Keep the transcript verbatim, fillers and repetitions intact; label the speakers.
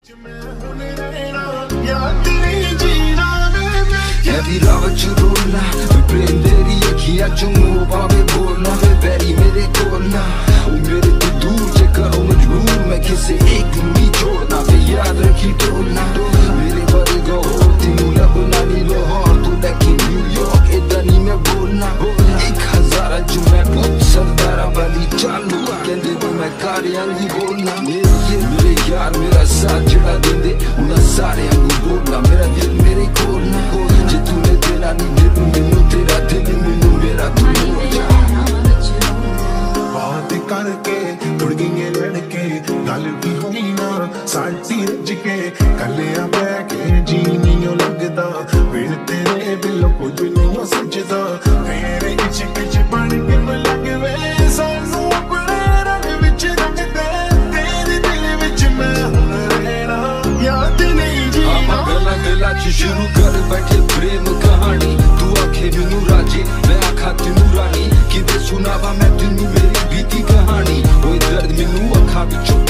Speaker 1: Heavy lava च रोलना प्रेम तेरी अखियां च मुंह पावे बोलना वे बैरी मेरे कोलना ओ मेरे तो दूर जे करो मजबूर मैं किसे एक दिन भी छोड़ना वे याद रखी टोलना मेरे बारे को होती हूँ लबना नी लाहौर तू लेके न्यूयॉर्क इधर नहीं मैं बोलना एक हजार जो मैं बहुत सरदारा वाली चालू कहते तो मैं कार्यांगी बोलना मेरे मेरे यार मेरा साथ जड़ा देंदे उन्हें सारे अंगू बोलना मेरा दिल मेरे खोलना जे तूने देना नहीं दिल मैनू तेरा दिल मैनू मेरा तू
Speaker 2: बात करके तुड़ गए लड़के गल भी हुई ना साड़ी रज के कलिया बह के जी नहीं लगता फिर तेरे बिल कुछ नहीं सजदा मेरे इश्क च बन के लगे वे सानू अपने रंग विच रंग दे तेरे दिल विच मैं हुण रहना याद नहीं जीना
Speaker 1: गला गला च शुरू कर बैठे प्रेम कहानी तू आखे मैनू राजे मैं आखा तेनू रानी किदे सुनावा मैं तेनू मेरी बीती कहानी ओए दर्द मैनू अखा विचों